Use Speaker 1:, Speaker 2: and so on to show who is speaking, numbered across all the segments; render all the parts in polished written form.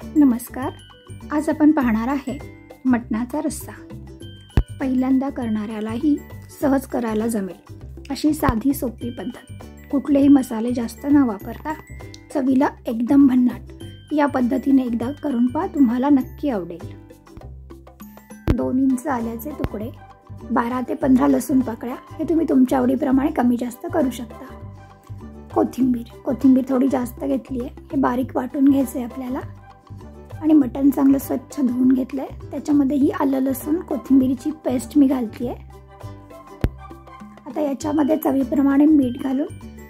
Speaker 1: नमस्कार. आज आपण पाहणार आहे मटणाचा रस्सा. पहिल्यांदा करणाऱ्यालाही सहज करायला जमेल अशी साधी सोपी पद्धत. कुठलेही मसाले जास्त न वापरता चवीला एकदम भन्नाट या पद्धतीने एकदा करून पहा, तुम्हाला नक्की आवडेल. 2 इंच आल्याचे तुकडे, 12 ते 15 लसूण पाकळ्या हे तुम्ही तुमच्या आवडीप्रमाणे कमी जास्त करू शकता. कोथिंबीर थोडी जास्त घेतली आहे. हे बारीक वाटून घ्यायचं आहे आपल्याला. आणि मटण चांगलं स्वच्छ धुवून घेतलं आहे. त्याच्यामध्ये ही आलं लसूण कोथिंबीरची पेस्ट मी घालते आहे. आता याच्यामध्ये चवीप्रमाणे मीठ घालून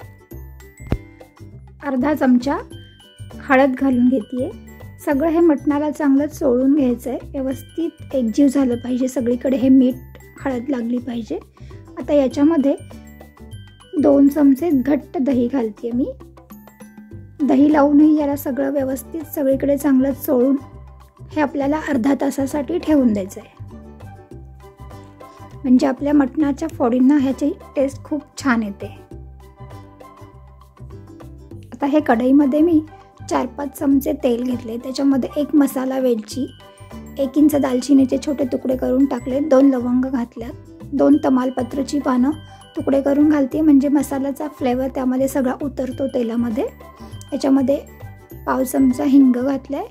Speaker 1: अर्धा चमचा हळद घालून घेते आहे. सगळं हे मटणाला चांगलं चोळून घ्यायचं आहे. व्यवस्थित एकजीव झालं पाहिजे, सगळीकडे हे मीठ हळद लागली पाहिजे. आता याच्यामध्ये 2 चमचे घट्ट दही घालते मी. दही लावूनही याला सगळं व्यवस्थित सगळीकडे चांगलं चोळून हे आपल्याला अर्धा तासासाठी ठेवून द्यायचं आहे. म्हणजे आपल्या मटणाच्या फोडींना ह्याची टेस्ट खूप छान येते. आता हे कढईमध्ये मी 4-5 चमचे तेल घेतले. त्याच्यामध्ये 1 मसाला वेलची, 1 इंच दालचिनीचे छोटे तुकडे करून टाकले, 2 लवंग घातल्यात, 2 तमालपत्रची पानं तुकडे करून घालते, म्हणजे मसाल्याचा फ्लेवर त्यामध्ये सगळा उतरतो तेलामध्ये. याच्यामध्ये पाव चमचा हिंग घातलाय.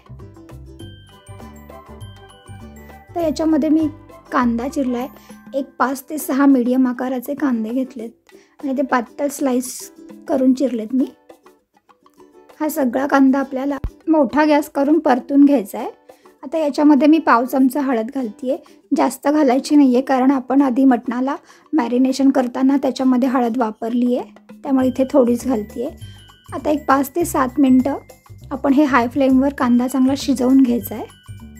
Speaker 1: तर याच्यामध्ये मी कांदा चिरलाय. 5 ते 6 मीडियम आकाराचे कांदे घेतलेत आणि ते पातळ स्लाइस करून चिरलेत मी. हा सगळा कांदा आपल्याला मोठा गॅस करून परतून घ्यायचा आहे. आता याच्यामध्ये मी पाव चमचा हळद घालते आहे. जास्त घालायची नाही आहे, कारण आपण आधी मटणाला मॅरिनेशन करताना त्याच्यामध्ये हळद वापरली आहे, त्यामुळे इथे थोडीच घालते आहे. आता 5 ते 7 मिनटं आपण हे हाय फ्लेमवर कांदा चांगला शिजवून घ्यायचा आहे.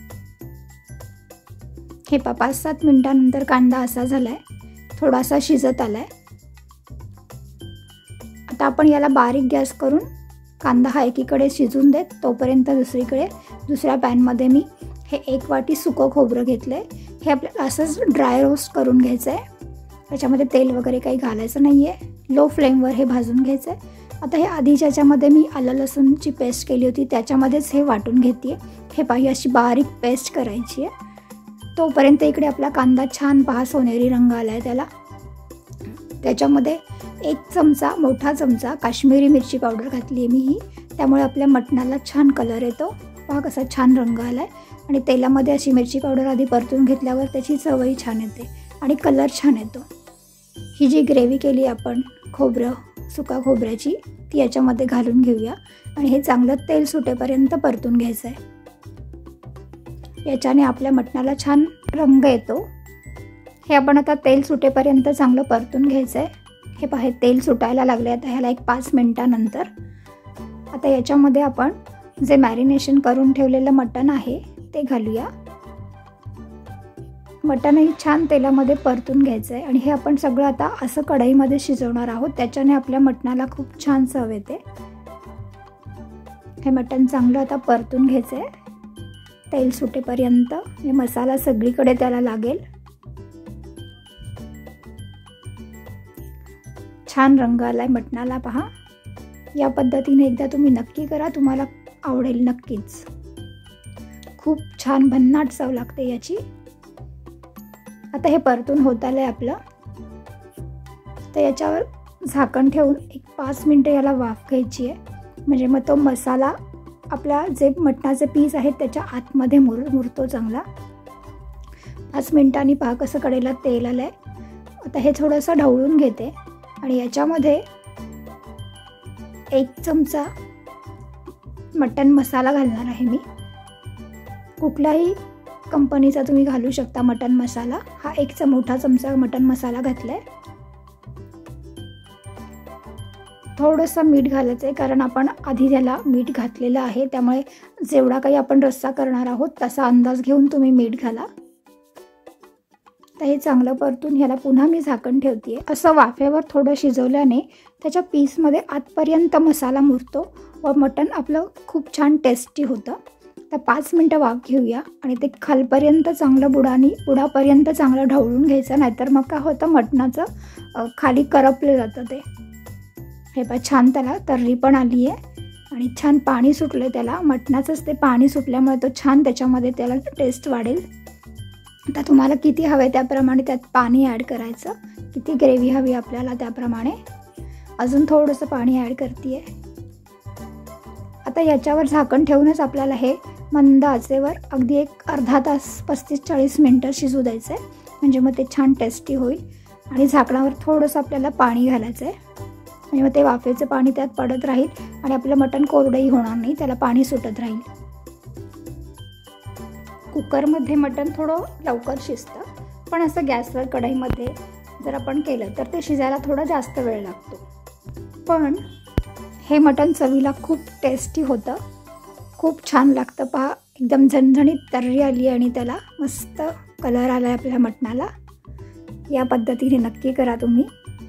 Speaker 1: हे 5-7 मिनटानंतर कांदा असा झाला आहे, थोडासा शिजत आला आहे. आता आपण याला बारीक गॅस करून कांदा हा एकीकडे शिजून देत, तोपर्यंत दुसऱ्या पॅनमध्ये मी हे 1 वाटी सुकं खोबरं घेतलं आहे. हे आपल्याला असंच ड्राय रोस्ट करून घ्यायचं आहे. त्याच्यामध्ये तेल वगैरे काही घालायचं नाही आहे. लो फ्लेमवर हे भाजून घ्यायचं आहे. आता हे आधी ज्याच्यामध्ये मी आलं लसूणची पेस्ट केली होती त्याच्यामध्येच हे वाटून घेते. हे पाही अशी बारीक पेस्ट करायची आहे. तोपर्यंत इकडे आपला कांदा छान सोनेरी रंग आला आहे त्याला. त्याच्यामध्ये 1 मोठा चमचा काश्मीरी मिरची पावडर घातली आहे मी ही, त्यामुळे आपल्या मटणाला छान कलर येतो. पहा कसा छान रंग आला आहे. आणि तेलामध्ये अशी मिरची पावडर आधी परतून घेतल्यावर त्याची चवही छान येते आणि कलर छान येतो. ही जी ग्रेव्ही केली आपण सुका खोबऱ्याची, ती याच्यामध्ये घालून घेऊया आणि हे चांगलं तेल सुटेपर्यंत परतून घ्यायचं आहे. याच्याने आपल्या मटणाला छान रंग येतो. हे आपण आता तेल सुटेपर्यंत चांगलं परतून घ्यायचं आहे. हे पहा तेल सुटायला लागले. आता ह्याला 5 मिनटानंतर आता याच्यामध्ये आपण जे मॅरिनेशन करून ठेवलेलं मटण आहे ते घालूया. मटणही छान तेलामध्ये परतून घ्यायचं आहे आणि हे आपण सगळं आता असं कढईमध्ये शिजवणार आहोत. त्याच्याने आपल्या मटणाला खूप छान चव येते. हे मटण चांगलं आता परतून घ्यायचं आहे तेल सुटेपर्यंत. हे मसाला सगळीकडे त्याला लागेल. छान रंग आलाय मटणाला पहा. या पद्धतीने एकदा तुम्ही नक्की करा, तुम्हाला आवडेल नक्कीच. खूप छान भन्नाट चव लागते याची. आता हे परतून होत आलंय आपलं. तर याच्यावर झाकण ठेवून 5 मिनटं याला वाफ घ्यायची आहे, म्हणजे मग तो मसाला आपल्या जे मटणाचे पीस आहेत त्याच्या आतमध्ये मुरतो चांगला. 5 मिनटांनी पहा कसं कडेला तेल आलंय. आता हे थोडंसं ढवळून घेते आणि याच्यामध्ये 1 चमचा मटण मसाला घालणार आहे मी. कुठलाही कंपनीचा तुम्ही घालू शकता मटण मसाला. हा 1 मोठा चमचा मटण मसाला घातलाय. थोडंसं मीठ घालायचं आहे, कारण आपण आधी त्याला मीठ घातलेलं आहे, त्यामुळे जेवढा काही आपण रस्सा करणार आहोत तसा अंदाज घेऊन तुम्ही मीठ घाला. तर हे चांगलं परतून ह्याला पुन्हा मी झाकण ठेवते. असं वाफेवर थोडं शिजवल्याने त्याच्या पीसमध्ये आतपर्यंत मसाला मुरतो व मटण आपलं खूप छान टेस्टी होतं. तर 5 मिनटं वाफ घेऊया आणि ते खालपर्यंत चांगलं बुडापर्यंत चांगलं ढवळून घ्यायचं, नाहीतर मग काय होतं मटणाचं खाली करपलं जातं ते. हे छान त्याला तर्री पण आली आहे. आणि छान पाणी सुटलं त्याला, मटणाचंच ते पाणी सुटल्यामुळे तो छान त्याच्यामध्ये त्याला टेस्ट वाढेल. आता तुम्हाला किती हवे त्याप्रमाणे त्यात पाणी ॲड करायचं. किती ग्रेव्ही हवी आपल्याला त्याप्रमाणे अजून थोडंसं पाणी ॲड करते आहे. आता याच्यावर झाकण ठेवूनच आपल्याला हे मंद आचेवर अगदी एक अर्धा तास 35-40 मिनटं शिजू द्यायचं आहे. म्हणजे मग ते छान टेस्टी होईल. आणि झाकणावर थोडंसं आपल्याला पाणी घालायचं आहे. म्हणजे मग ते वाफेचं पाणी त्यात पडत राहील आणि आपलं मटण कोरडंही होणार नाही, त्याला पाणी सुटत राहील. कुकरमध्ये मटण थोडं लवकर शिजतं, पण असं गॅसवर कढईमध्ये जर आपण केलं तर ते शिजायला थोडा जास्त वेळ लागतो. पण हे मटण चवीला खूप टेस्टी होतं, खूप छान लागतं. पहा एकदम झणझणीत तर्री आली आणि त्याला मस्त कलर आला आहे आपल्या मटणाला. या पद्धतीने नक्की करा तुम्ही.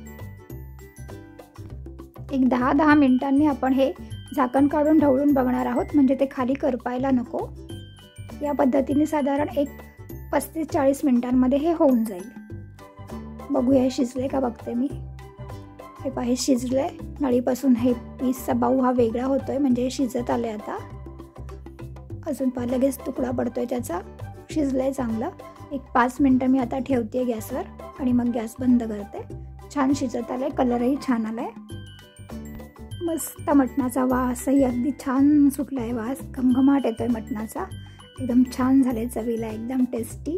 Speaker 1: एक 10 मिनिटांनी आपण हे झाकण काढून ढवळून बघणार आहोत, म्हणजे ते खाली करपायला नको. या पद्धतीने साधारण एक 35-40 मिनिटांमध्ये हे होऊन जाईल. बघूया शिजले का बघते मी. हे पहा हे शिजलंय. नळीपासून हे पीसचा बाऊ हा वेगळा होतोय, म्हणजे शिजत आले. आता अजून पहा लगेच तुकडा पडतोय त्याचा. शिजलंय चांगलं. एक 5 मिनटं मी आता ठेवते गॅसवर आणि मग गॅस बंद करते. छान शिजत आलंय, कलरही छान आलाय. मस्त मटणाचा वासही अगदी छान सुटला आहे. वास घमघमाट येतोय मटणाचा. एकदम छान झाले चवीला, एकदम टेस्टी.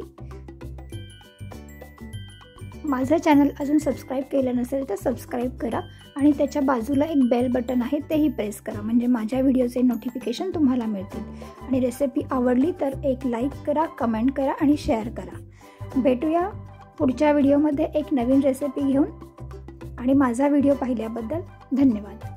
Speaker 1: माझं चॅनल अजून सबस्क्राईब केलं नसेल तर सबस्क्राईब करा आणि त्याच्या बाजूला एक बेल बटन आहे तेही प्रेस करा, म्हणजे माझ्या व्हिडिओचे नोटिफिकेशन तुम्हाला मिळतील. आणि रेसिपी आवडली तर एक लाईक करा, कमेंट करा आणि शेअर करा. भेटूया पुढच्या व्हिडिओमध्ये एक नवीन रेसिपी घेऊन. आणि माझा व्हिडिओ पाहिल्याबद्दल धन्यवाद.